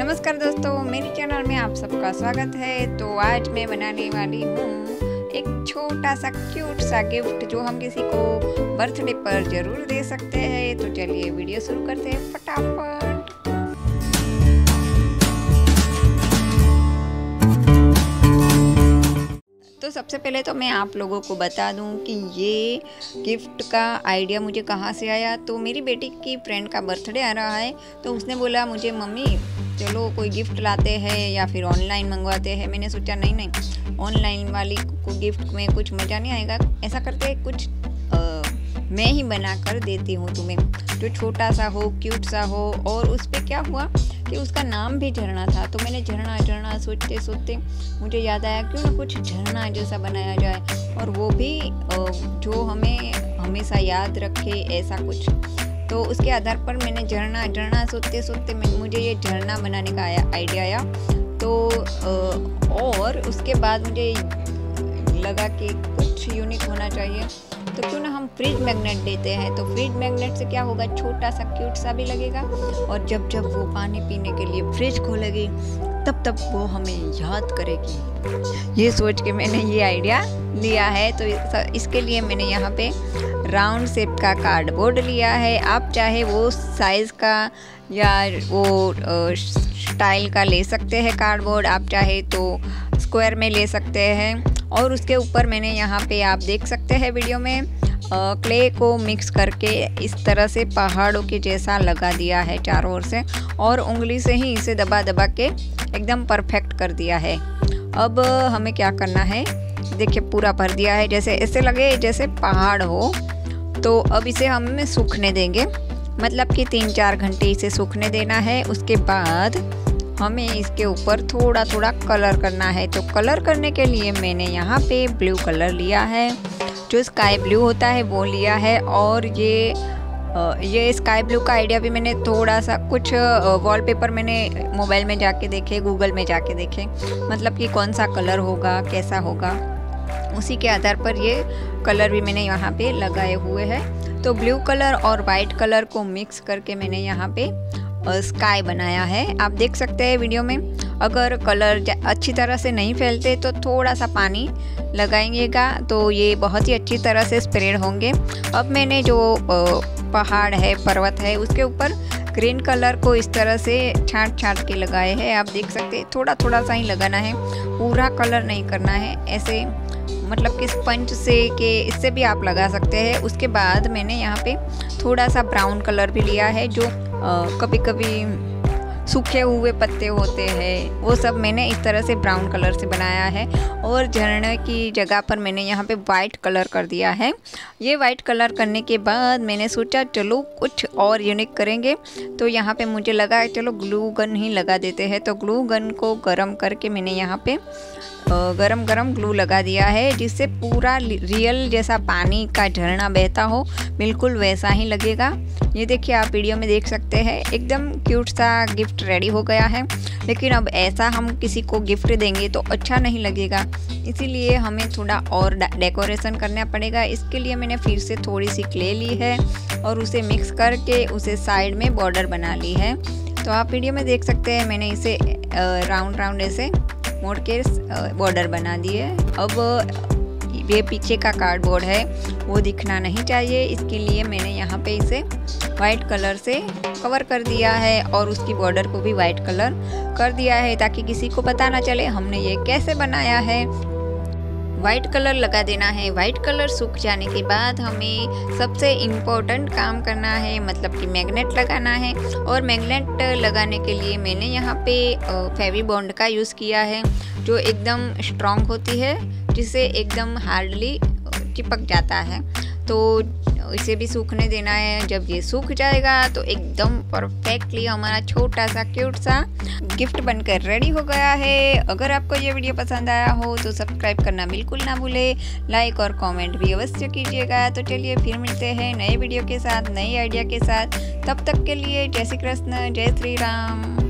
नमस्कार दोस्तों, मेरे चैनल में आप सबका स्वागत है। तो आज मैं बनाने वाली हूँ एक छोटा सा क्यूट सा गिफ्ट जो हम किसी को बर्थडे पर जरूर दे सकते हैं। तो चलिए वीडियो शुरू करते हैं फटाफट। तो सबसे पहले तो मैं आप लोगों को बता दूं कि ये गिफ्ट का आइडिया मुझे कहाँ से आया। तो मेरी बेटी की फ्रेंड का बर्थडे आ रहा है, तो उसने बोला मुझे मम्मी चलो कोई गिफ्ट लाते हैं या फिर ऑनलाइन मंगवाते हैं। मैंने सोचा नहीं ऑनलाइन वाली को गिफ्ट में कुछ मज़ा नहीं आएगा, ऐसा करते हैं कुछ मैं ही बना कर देती हूँ तुम्हें, जो छोटा सा हो क्यूट सा हो। और उस पर क्या हुआ कि उसका नाम भी झरना था। तो मैंने झरना सोचते सोचते मुझे याद आया क्यों ना कुछ झरना जैसा बनाया जाए, और वो भी जो हमें हमेशा याद रखे ऐसा कुछ। तो उसके आधार पर मैंने झरना सोचते सोचते मुझे ये झरना बनाने का आइडिया आया। तो और उसके बाद मुझे लगा कि कुछ यूनिक होना चाहिए, तो क्यों ना हम फ्रिज मैग्नेट देते हैं। तो फ्रिज मैग्नेट से क्या होगा, छोटा सा क्यूट सा भी लगेगा, और जब वो पानी पीने के लिए फ्रिज खोलेगी तब वो हमें याद करेगी। ये सोच के मैंने ये आइडिया लिया है। तो इसके लिए मैंने यहाँ पे राउंड शेप का कार्डबोर्ड लिया है। आप चाहे वो साइज़ का या वो स्टाइल का ले सकते हैं कार्डबोर्ड, आप चाहे तो स्क्वायर में ले सकते हैं। और उसके ऊपर मैंने यहाँ पे आप देख सकते हैं वीडियो में क्ले को मिक्स करके इस तरह से पहाड़ों के जैसा लगा दिया है चारों ओर से, और उंगली से ही इसे दबा के एकदम परफेक्ट कर दिया है। अब हमें क्या करना है, देखिए पूरा भर दिया है, जैसे ऐसे लगे जैसे पहाड़ हो। तो अब इसे हम सूखने देंगे, मतलब कि 3-4 घंटे इसे सूखने देना है। उसके बाद हमें इसके ऊपर थोड़ा कलर करना है। तो कलर करने के लिए मैंने यहाँ पे ब्लू कलर लिया है, जो स्काई ब्लू होता है वो लिया है। और ये स्काई ब्लू का आइडिया भी मैंने थोड़ा सा कुछ वॉलपेपर मैंने मोबाइल में जाके देखे, गूगल में जाके देखे, मतलब कि कौन सा कलर होगा कैसा होगा, उसी के आधार पर ये कलर भी मैंने यहाँ पे लगाए हुए हैं। तो ब्लू कलर और वाइट कलर को मिक्स करके मैंने यहाँ पे स्काई बनाया है। आप देख सकते हैं वीडियो में। अगर कलर अच्छी तरह से नहीं फैलते तो थोड़ा सा पानी लगाएंगेगा तो ये बहुत ही अच्छी तरह से स्प्रेड होंगे। अब मैंने जो पहाड़ है, पर्वत है, उसके ऊपर ग्रीन कलर को इस तरह से छांट के लगाए हैं। आप देख सकते हैं थोड़ा सा ही लगाना है, पूरा कलर नहीं करना है। ऐसे मतलब कि स्पंज से के इससे भी आप लगा सकते हैं। उसके बाद मैंने यहाँ पे थोड़ा सा ब्राउन कलर भी लिया है, जो कभी सूखे हुए पत्ते होते हैं वो सब मैंने इस तरह से ब्राउन कलर से बनाया है। और झरने की जगह पर मैंने यहाँ पे वाइट कलर कर दिया है। ये वाइट कलर करने के बाद मैंने सोचा चलो कुछ और यूनिक करेंगे। तो यहाँ पे मुझे लगा चलो ग्लू गन ही लगा देते हैं। तो ग्लू गन को गर्म करके मैंने यहाँ पे गरम ग्लू लगा दिया है, जिससे पूरा रियल जैसा पानी का झरना बहता हो, बिल्कुल वैसा ही लगेगा। ये देखिए आप वीडियो में देख सकते हैं, एकदम क्यूट सा गिफ्ट रेडी हो गया है। लेकिन अब ऐसा हम किसी को गिफ्ट देंगे तो अच्छा नहीं लगेगा, इसीलिए हमें थोड़ा और डेकोरेशन करना पड़ेगा। इसके लिए मैंने फिर से थोड़ी सी क्ले ली है और उसे मिक्स करके उसे साइड में बॉर्डर बना ली है। तो आप वीडियो में देख सकते हैं मैंने इसे राउंड ऐसे मोड़ के बॉर्डर बना दिए। अब ये पीछे का कार्डबोर्ड है वो दिखना नहीं चाहिए, इसके लिए मैंने यहाँ पे इसे वाइट कलर से कवर कर दिया है और उसकी बॉर्डर को भी वाइट कलर कर दिया है, ताकि किसी को पता ना चले हमने ये कैसे बनाया है। वाइट कलर लगा देना है। वाइट कलर सूख जाने के बाद हमें सबसे इम्पोर्टेंट काम करना है, मतलब कि मैग्नेट लगाना है। और मैग्नेट लगाने के लिए मैंने यहाँ पे फेवी बॉन्ड का यूज़ किया है, जो एकदम स्ट्रॉन्ग होती है, जिसे एकदम हार्डली चिपक जाता है। तो इसे भी सूखने देना है। जब ये सूख जाएगा तो एकदम परफेक्टली हमारा छोटा सा क्यूट सा गिफ्ट बनकर रेडी हो गया है। अगर आपको ये वीडियो पसंद आया हो तो सब्सक्राइब करना बिल्कुल ना भूले, लाइक और कमेंट भी अवश्य कीजिएगा। तो चलिए फिर मिलते हैं नए वीडियो के साथ, नए आइडिया के साथ। तब तक के लिए जय श्री कृष्ण, जय श्री राम।